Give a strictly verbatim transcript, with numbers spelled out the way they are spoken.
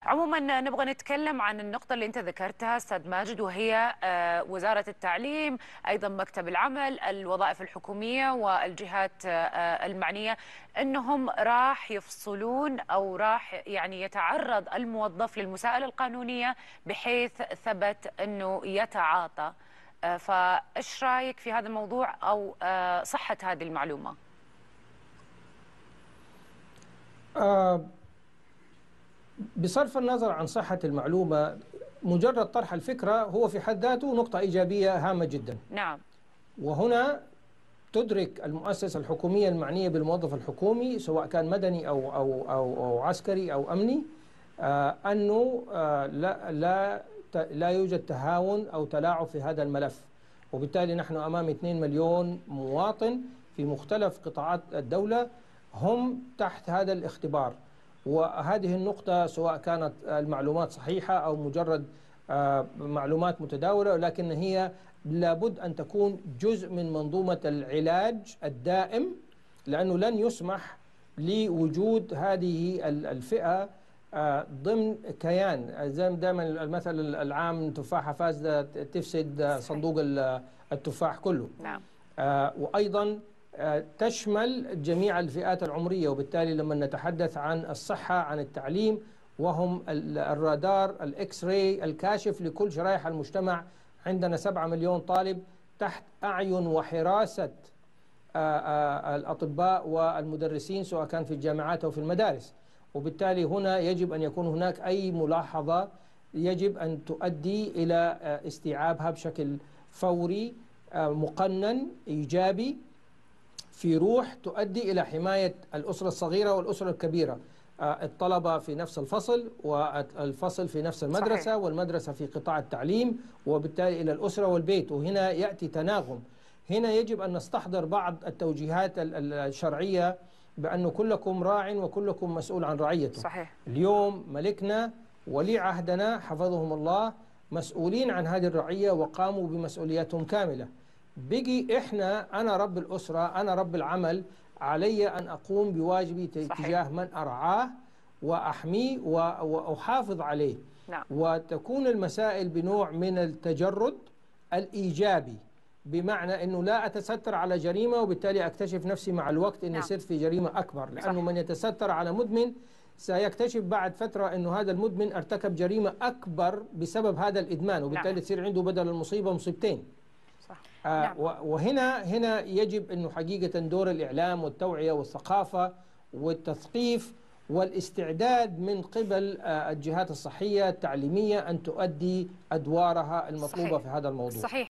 عموما نبغى نتكلم عن النقطة اللي أنت ذكرتها أستاذ ماجد، وهي آه، وزارة التعليم، أيضا مكتب العمل، الوظائف الحكومية والجهات آه، المعنية، أنهم راح يفصلون أو راح يعني يتعرض الموظف للمساءلة القانونية بحيث ثبت أنه يتعاطى. آه، فإيش رأيك في هذا الموضوع أو آه، صحة هذه المعلومة؟ آه، بصرف النظر عن صحة المعلومة، مجرد طرح الفكرة هو في حد ذاته نقطة إيجابية هامة جدا. نعم. وهنا تدرك المؤسسة الحكومية المعنية بالموظف الحكومي سواء كان مدني أو أو أو, أو عسكري أو أمني آه أنه آه لا لا لا يوجد تهاون أو تلاعب في هذا الملف. وبالتالي نحن أمام اثنين مليون مواطن في مختلف قطاعات الدولة هم تحت هذا الاختبار. وهذه النقطة سواء كانت المعلومات صحيحة أو مجرد آه معلومات متداولة، لكن هي لابد أن تكون جزء من منظومة العلاج الدائم، لأنه لن يسمح لوجود هذه الفئة ضمن كيان. زي دائما المثل العام تفاحة فاسدة تفسد صندوق التفاح كله. نعم. وأيضا تشمل جميع الفئات العمرية. وبالتالي لما نتحدث عن الصحة، عن التعليم، وهم الرادار الإكس راي الكاشف لكل شرائح المجتمع. عندنا سبعة مليون طالب تحت أعين وحراسة الأطباء والمدرسين سواء كان في الجامعات أو في المدارس. وبالتالي هنا يجب أن يكون هناك أي ملاحظة يجب أن تؤدي إلى استيعابها بشكل فوري مقنن إيجابي في روح تؤدي إلى حماية الأسرة الصغيرة والأسرة الكبيرة. الطلبة في نفس الفصل والفصل في نفس المدرسة. صحيح. والمدرسة في قطاع التعليم، وبالتالي إلى الأسرة والبيت. وهنا يأتي تناغم. هنا يجب أن نستحضر بعض التوجيهات الشرعية بأن كلكم راع وكلكم مسؤول عن رعيته. صحيح. اليوم ملكنا ولي عهدنا حفظهم الله مسؤولين عن هذه الرعية وقاموا بمسؤولياتهم كاملة. بقي إحنا أنا رب الأسرة، أنا رب العمل، علي أن أقوم بواجبي تجاه من أرعاه وأحميه وأحافظ عليه. نعم. وتكون المسائل بنوع من التجرد الإيجابي، بمعنى أنه لا أتستر على جريمة وبالتالي أكتشف نفسي مع الوقت أني صرت في جريمة أكبر. لأنه صح. من يتستر على مدمن سيكتشف بعد فترة أنه هذا المدمن ارتكب جريمة أكبر بسبب هذا الإدمان، وبالتالي نعم. تصير عنده بدل المصيبة مصيبتين. صح. آه نعم. وهنا هنا يجب أنه حقيقة دور الإعلام والتوعية والثقافة والتثقيف والاستعداد من قبل آه الجهات الصحية التعليمية أن تؤدي أدوارها المطلوبة. صحيح. في هذا الموضوع. صحيح.